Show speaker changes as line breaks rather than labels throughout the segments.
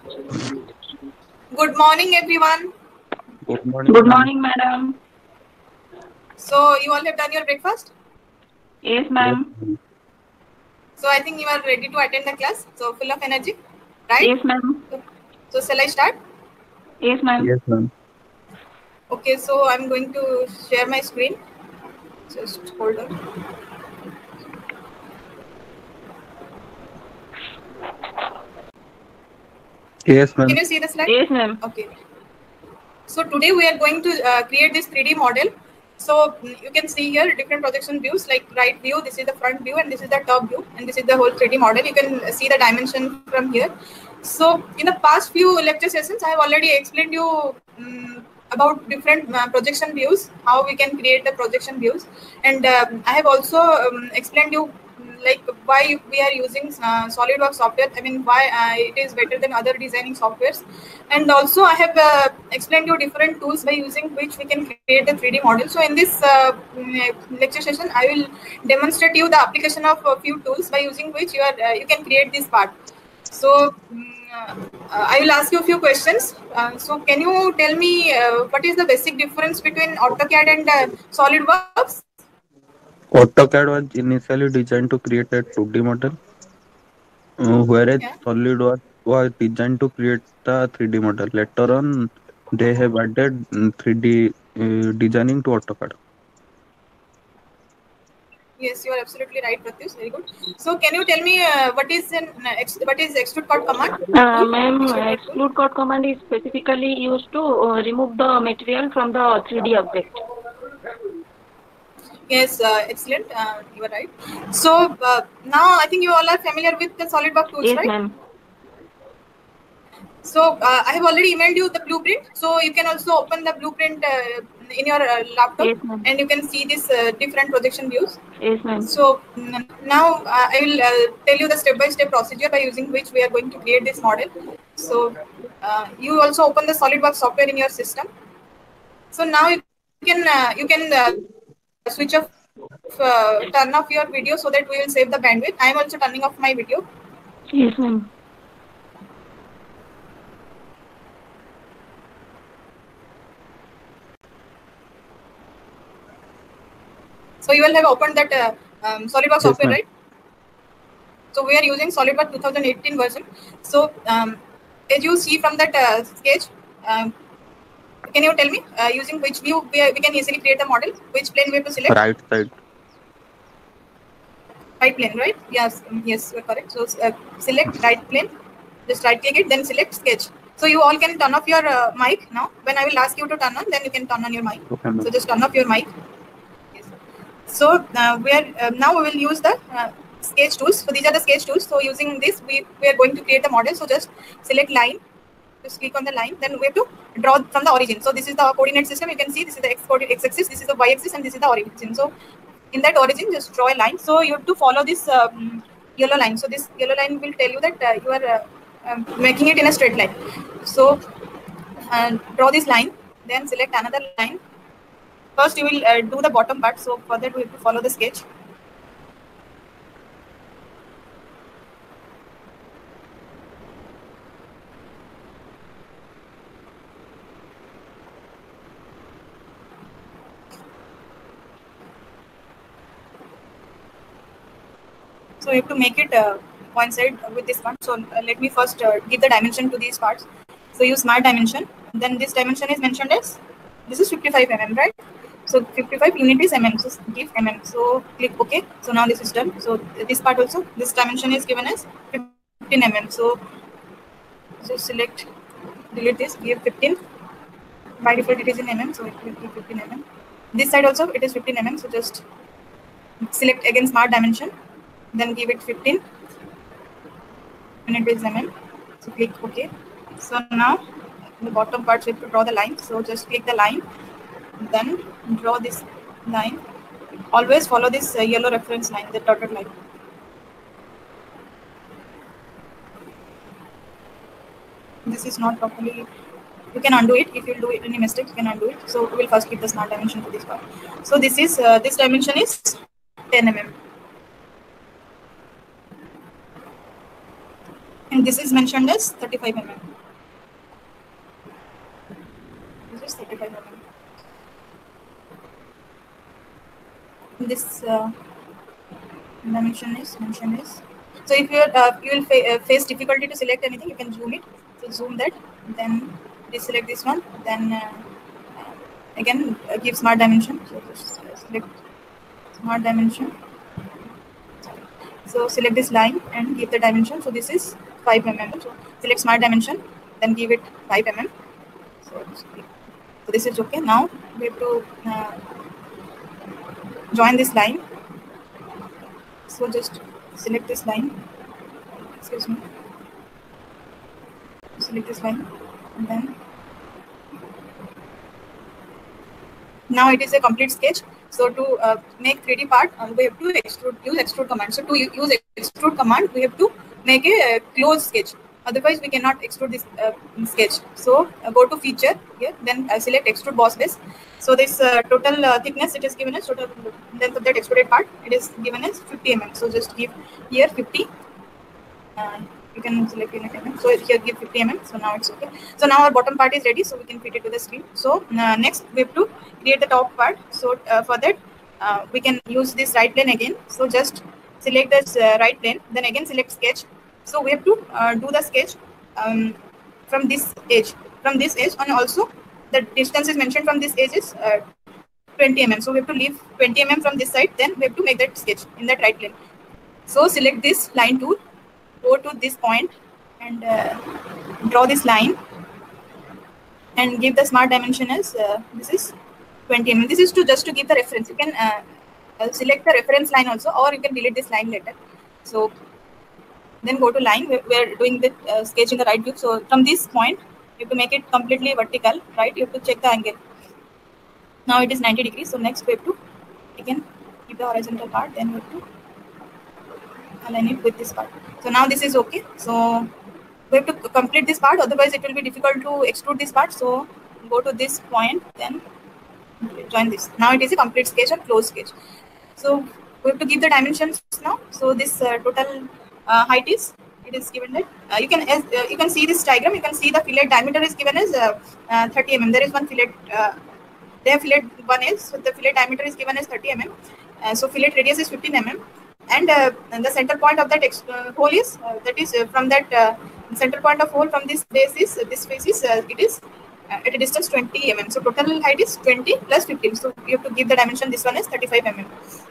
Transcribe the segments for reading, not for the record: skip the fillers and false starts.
Good morning, everyone.
Good morning.
Good morning, madam.
So, you all have done your breakfast?
Yes,
Yes,
ma'am.
ma'am.
So, I think you are ready to attend the class. So, full of energy, right?
Yes, ma'am.
So, shall I start?
Yes, ma'am.
Yes, ma'am.
Okay, so I'm going to share my screen. Just hold on.
Yes,
Can
ma'am.
you see the slide?
Yes, ma'am.
Okay. So, today we are going to create this 3D model. So, you can see here different projection views like right view, this is the front view, and this is the top view, and this is the whole 3D model. You can see the dimension from here. So, in the past few lecture sessions, I have already explained you about different projection views, how we can create the projection views, and I have also explained you like why we are using SolidWorks software. I mean, why it is better than other designing softwares, and also I have explained you different tools by using which we can create a 3D model. So in this lecture session, I will demonstrate you the application of a few tools by using which you can create this part. So I will ask you a few questions. So can you tell me what is the basic difference between AutoCAD and SolidWorks?
AutoCAD was initially designed to create a 2D model, whereas
Yeah.
SolidWorks was designed to create the 3D model. Later on, they have added 3D designing to AutoCAD.
Yes, you are absolutely right, Pratyush. Very good. So, can you tell me what is extrude cut command tool?
Ma'am,
Extrude cut tool.
exclude code command is specifically used to remove the material from the 3D object.
Yes, excellent. You are right. So now I think you all are familiar with the SolidWorks tools,
Yes,
right?
ma'am.
So I have already emailed you the blueprint. So you can also open the blueprint in your laptop,
Yes, ma'am.
and you can see these different projection views.
Yes, ma'am.
So now I will tell you the step-by-step procedure by using which we are going to create this model. So you also open the SolidWorks software in your system. So now you can switch off turn off your video so that we will save the bandwidth. I am also turning off my video.
Yes, ma'am.
So you will have opened that SolidWorks
Yes,
software,
ma'am.
right? So we are using SolidWorks 2018 version. So as you see from that sketch, um, can you tell me using which view we can easily create a model? Which plane we have to select?
Right side.
Right plane, right? Yes, yes, you are correct. So select right plane. Just right click it, then select sketch. So you all can turn off your mic now. When I will ask you to turn on, then you can turn on your mic.
Okay, ma'am.
So just turn off your mic. Yes. So now we will use the sketch tools. So these are the sketch tools. So using this, we are going to create the model. So just select line. Just click on the line. Then we have to draw from the origin. So this is the coordinate system. You can see this is the x-axis, this is the y-axis, and this is the origin. So in that origin, just draw a line. So you have to follow this yellow line. So this yellow line will tell you that you are making it in a straight line. So draw this line. Then select another line. First, you will do the bottom part. So for that, we have to follow the sketch. So you have to make it coincide with this part. So let me first give the dimension to these parts. So use smart dimension. Then this dimension is mentioned as this is 55 mm, right? So 55 unit is mm. So give mm. So click OK. So now this is done. So this part also, this dimension is given as 15 mm. So just select, delete this, give 15. By default it is in mm, so it will be 15 mm. This side also it is 15 mm. So just select again smart dimension. Then give it 15 and it is mm. So click OK. So now the bottom part we have to draw the line. So just click the line, then draw this line. Always follow this yellow reference line, the dotted line. This is not properly. You can undo it if you do any mistake. You can undo it. So we will first keep the smart dimension to this part. So this is this dimension is 10 mm. And this is mentioned as 35 mm. is 35 mm. This dimension is so if you will face difficulty to select anything, you can zoom it. So zoom that, then deselect this one, then again give smart dimension. So just select smart dimension. So select this line and give the dimension. So this is 5 mm. So select smart dimension, then give it 5 mm. So this is okay. Now we have to join this line. So just select this line. Excuse me. Select this line, and then now it is a complete sketch. So to make 3D part, we have to use extrude command. So to use extrude command, we have to make a close sketch. Otherwise, we cannot extrude this sketch. So go to feature here, then select extrude boss base. So this total thickness, it is given as total length of that extruded part. It is given as 50 mm. So just give here 50. You can select unit mm. So here give 50 mm. So now it's okay. So now our bottom part is ready. So we can fit it to the screen. So next we have to create the top part. So for that we can use this right plane again. So just select this right plane. Then again select sketch. So we have to do the sketch from this edge. And also the distance is mentioned from this edge is 20 mm. So we have to leave 20 mm from this side. Then we have to make that sketch in that right plane. So select this line tool. Go to this point and draw this line and give the smart dimension as this is 20 mm. This is just to give the reference. You can select the reference line also, or you can delete this line later. So then go to line. We are doing the sketch in the right view. So from this point, you have to make it completely vertical, right? You have to check the angle. Now it is 90 degrees. So next we have to again keep the horizontal part. Then we have to align it with this part. So now this is okay. So we have to complete this part, otherwise it will be difficult to extrude this part. So go to this point, then join this. Now it is a complete sketch and closed sketch. So we have to give the dimensions now. So this total height is, it is given that you can see this diagram. You can see the fillet diameter is given as 30 mm. There is one fillet. There fillet one is, so the fillet diameter is given as 30 mm. So fillet radius is 15 mm. And the center point of that hole is from that center point of hole from this base is it is at a distance 20 mm. So total height is 20 plus 15. So you have to give the dimension. This one is 35 mm.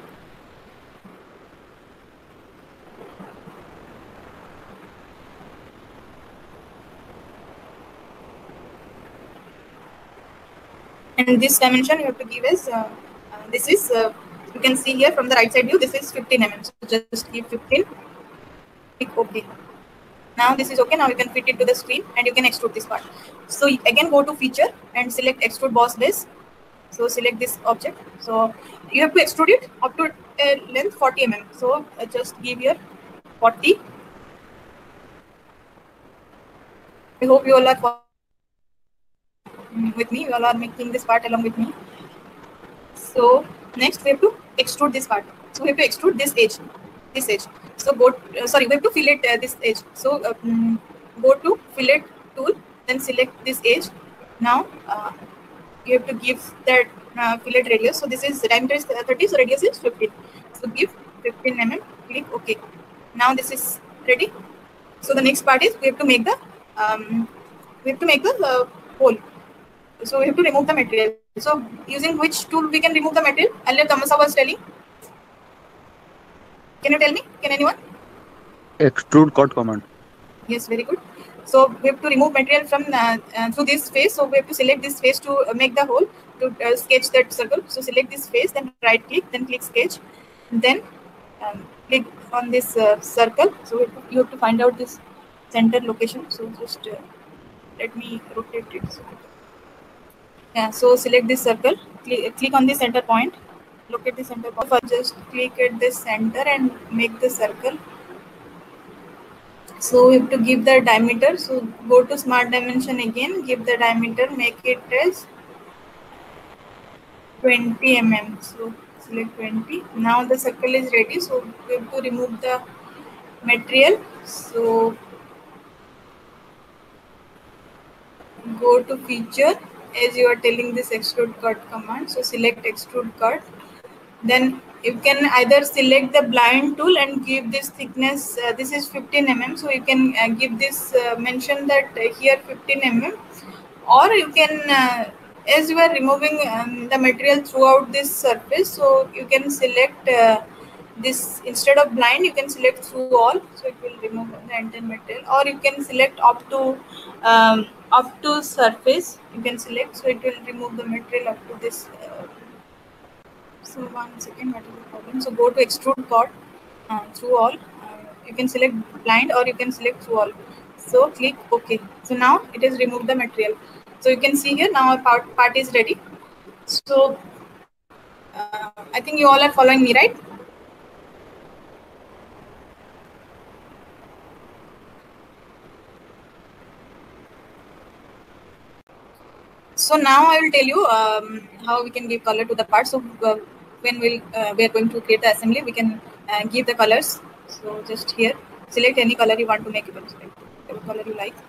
And this dimension you have to give as this is you can see here from the right side view, this is 15 mm. So just give 15. Click OK. Now this is okay. Now you can fit it to the screen and you can extrude this part. So again go to feature and select extrude boss base. So select this object. So you have to extrude it up to length 40 mm. So just give here 40. I hope you all are with me. You all are making this part along with me. So next we have to extrude this part. So we have to extrude this edge. So go we have to fillet this edge. So go to fillet tool, then select this edge. Now you have to give that fillet radius. So this is diameter is 30, so radius is 15. So give 15 mm. Click OK. Now this is ready. So the next part is we have to make the hole. So we have to remove the material. So using which tool we can remove the material? Earlier Tamasa was telling. Can you tell me? Can anyone?
Extrude cut command.
Yes, very good. So we have to remove material from through this face. So we have to select this face to make the hole, to sketch that circle. So select this face, then right click, then click sketch, then click on this circle. So you have to find out this center location. So just let me rotate it. Yeah, so select this circle, click on the center point, locate the center point. Just click at the center and make the circle. So we have to give the diameter. So go to smart dimension again, give the diameter, make it as 20 mm. So select 20. Now the circle is ready. So we have to remove the material. So go to feature, as you are telling this extrude cut command. So select extrude cut. Then you can either select the blind tool and give this thickness. This is 15 mm. So you can give this mention that here 15 mm, or you can as you are removing the material throughout this surface, so you can select this instead of blind, you can select through all, so it will remove the entire material, or you can select up to surface, you can select, so it will remove the material up to this. So 1 second, what is the problem? So go to extrude cut through all. You can select blind or you can select through all. So click OK. So now it has removed the material. So you can see here now our part is ready. So I think you all are following me, right? So now I will tell you how we can give color to the part. So when we are going to create the assembly, we can give the colors. So just here, select any color you want to make. You can select whatever color you like.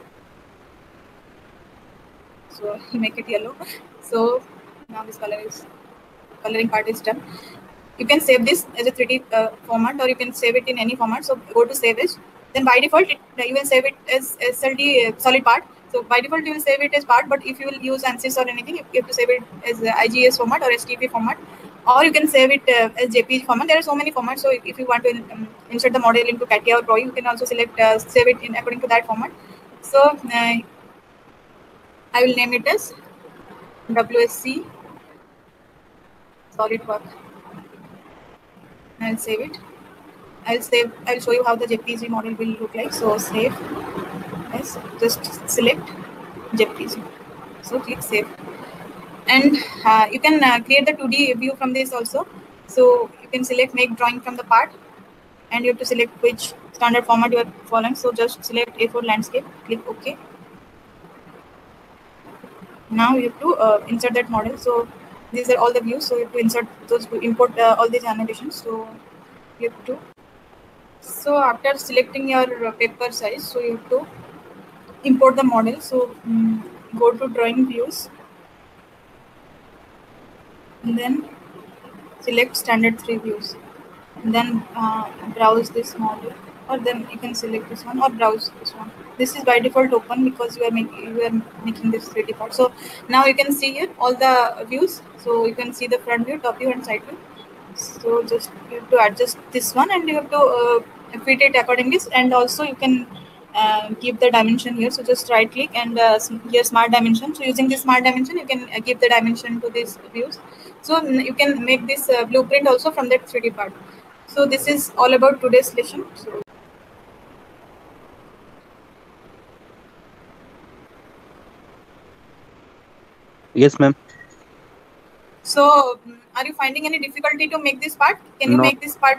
So make it yellow. So now this coloring part is done. You can save this as a 3D format, or you can save it in any format. So go to save as. Then by default, you will save it as SLD solid part. So by default, you will save it as part. But if you will use ANSYS or anything, you have to save it as IGS format or STP format, or you can save it as JPG format. There are so many formats. So if you want to insert the model into CATIA or PRO, you can also select save it in according to that format. So I will name it as WSC SolidWorks. I'll save it. I'll show you how the JPG model will look like. So save. Yes, just select JPG. So click save. And you can create the 2D view from this also. So you can select make drawing from the part, and you have to select which standard format you are following. So just select A4 landscape, click OK. Now you have to insert that model. So these are all the views. So you have to insert those, import all these annotations. So you have to. So after selecting your paper size, so you have to import the model. So go to drawing views, and then select standard 3 views, and then browse this model, or then you can select this one or browse this one. This is by default open because you are making this 3D part. So now you can see here all the views. So you can see the front view, top view, and side view. So just you have to adjust this one, and you have to fit it accordingly. And also you can give the dimension here. So just right click and here smart dimension. So using this smart dimension, you can give the dimension to these views. So you can make this blueprint also from that 3D part. So this is all about today's lesson. So
Yes, ma'am.
So are you finding any difficulty to make this part? Can you
No.
make this part?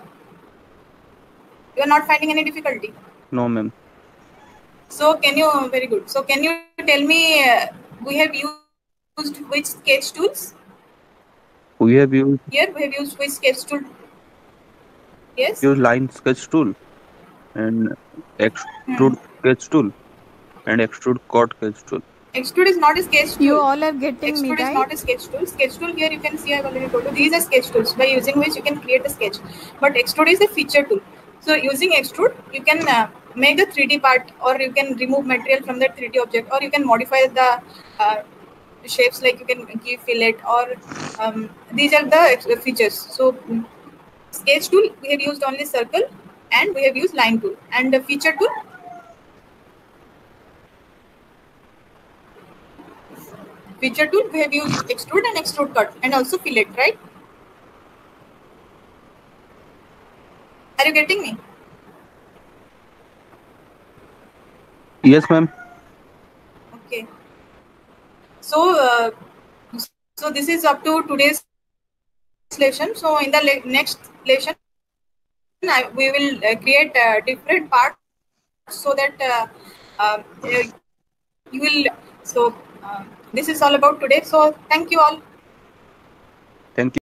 You are not finding any difficulty?
No, ma'am.
So can you, very good. So can you tell me, we have used which sketch tools?
We have used
Here we have used which sketch tool? Yes?
line sketch tool and extrude sketch tool and extrude cut sketch tool.
Extrude is not a sketch tool.
You all are getting me,
Extrude is
right?
not a sketch tool. Sketch tool, here you can see I've already told you, these are sketch tools by using which you can create a sketch. But extrude is a feature tool. So using extrude, you can make a 3D part, or you can remove material from that 3D object, or you can modify the shapes, like you can give fillet, or these are the features. So sketch tool, we have used only circle, and we have used line tool. And the feature tool, we have used extrude and extrude cut, and also fillet, right? Are you getting me?
Yes, ma'am.
Okay. So so this is up to today's lesson. So in the next lesson, we will create different parts, so that you will. So this is all about today. So thank you all.
Thank you.